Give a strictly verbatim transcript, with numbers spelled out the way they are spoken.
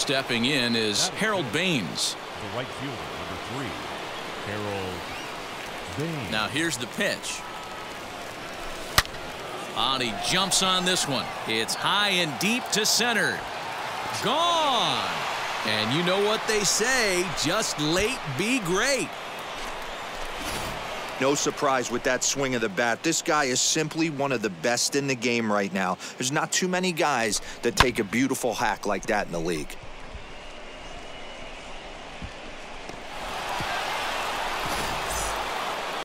Stepping in is Harold Baines. The right fielder, number three, Harold Baines. Now here's the pitch. On he jumps on this one. It's high and deep to center. Gone. And you know what they say, just late be great. No surprise with that swing of the bat. This guy is simply one of the best in the game right now. There's not too many guys that take a beautiful hack like that in the league.